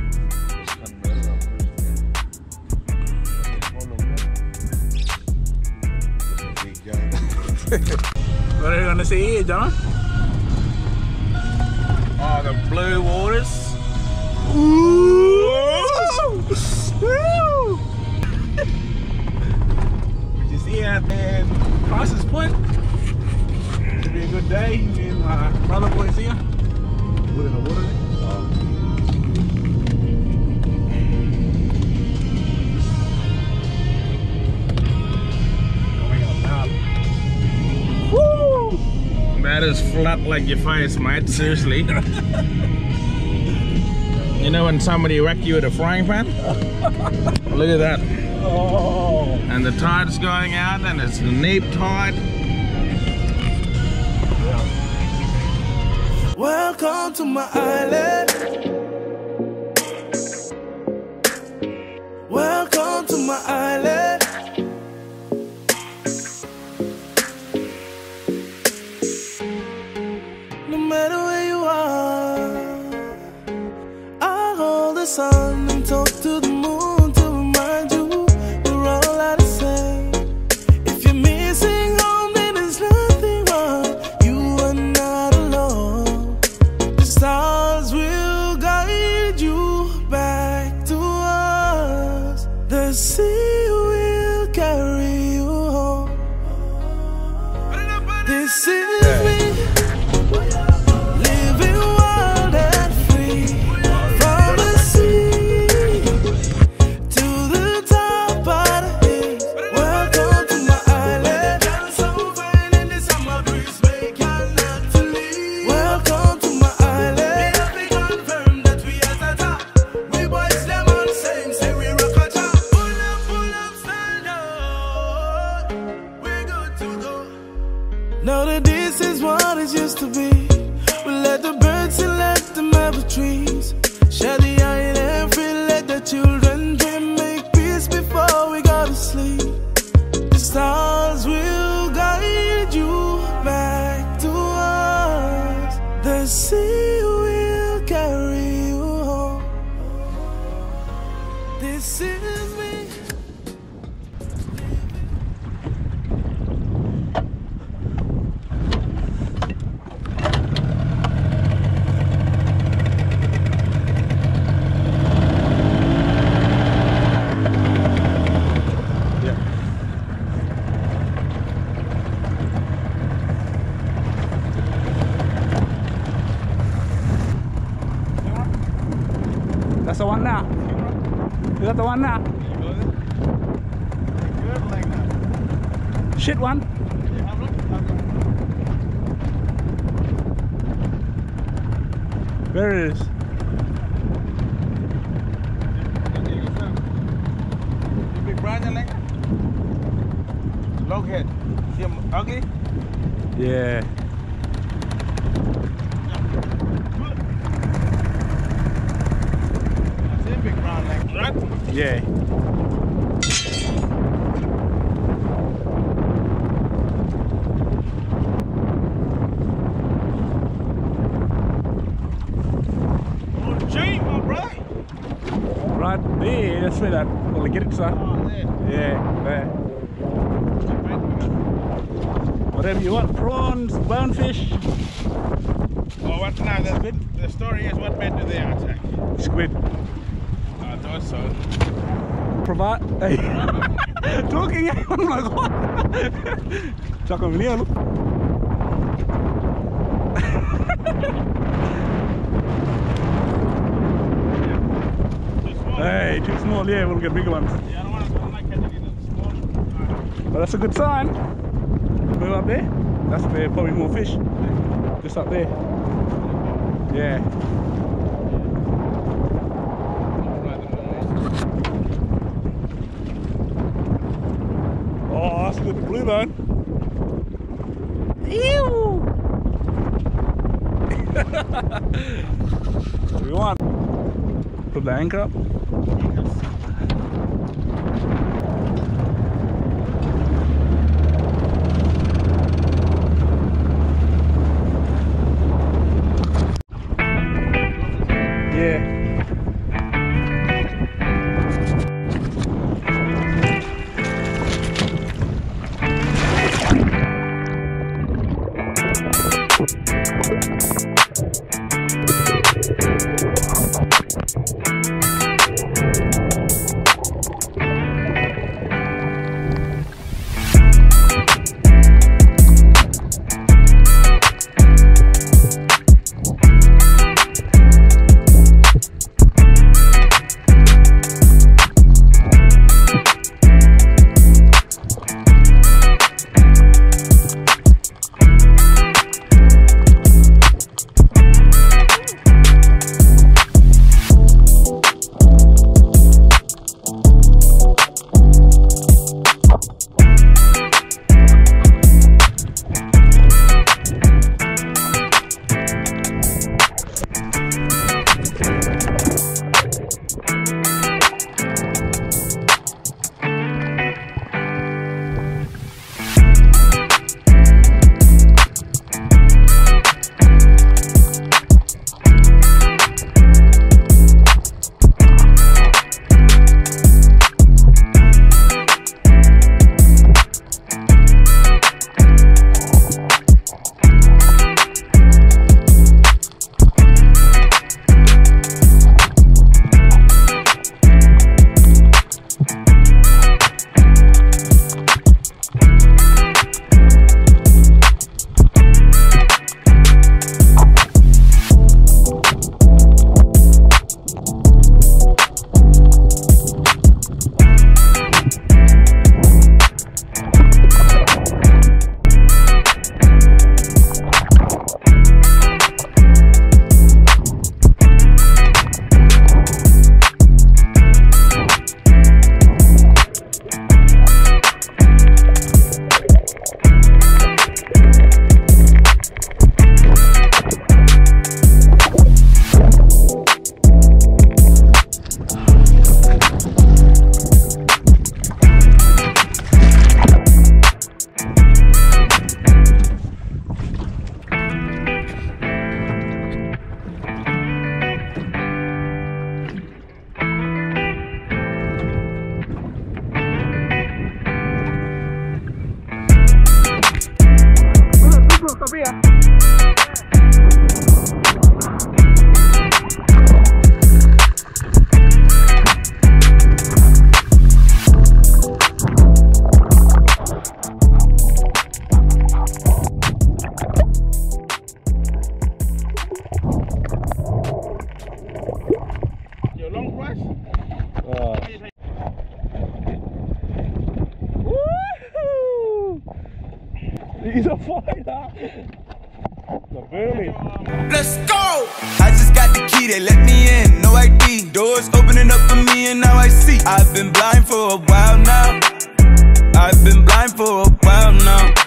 What are you gonna see here, John? Oh, the blue waters. Ooh! Woo! We just here out there in Price's Point. Should be a good day. Me and my brother boys here. Put in the water there. That is flat like your face, mate. Seriously. You know when somebody whack you with a frying pan? Look at that. Oh. And the tide's going out, and it's the neap tide. Yeah. Welcome to my island. Welcome to my island. No matter where you are, I'll hold the sun and talk to the moon to remind you we're all out of sight. If you're missing home, then there's nothing wrong. You are not alone. The stars will guide you back to us. The sea will carry you home. This is me. Know that this is what it used to be. We let the birds and let them have the trees. Share the iron and free, let the children dream. Make peace before we go to sleep. The stars will guide you back to us. The sea will carry you home. This is me. That's the one now. Is that the one now? Shit one. There it is. Big brother like log head. See him ugly? Yeah. Right? Yeah. Oh, Jane, my brother. Right there, that's where that will get it, sir. Oh, there. Yeah, there. Whatever you want, prawns, bonefish. Oh, what now? The story is what bait do they attack? Squid. So provide hey. Talking oh my god. Check on here, look. Hey, too small, yeah, we'll get bigger ones. Yeah, I don't like catching it small. But that's a good sign. Move up there. That's where probably more fish. Just up there. Yeah. Oh, that's a good blue bone. Ew! What do we want? Put the anchor up. Yeah. He's a fighter. The burly. Let's go! I just got the key, they let me in, no ID. Doors opening up for me and now I see. I've been blind for a while now. I've been blind for a while now.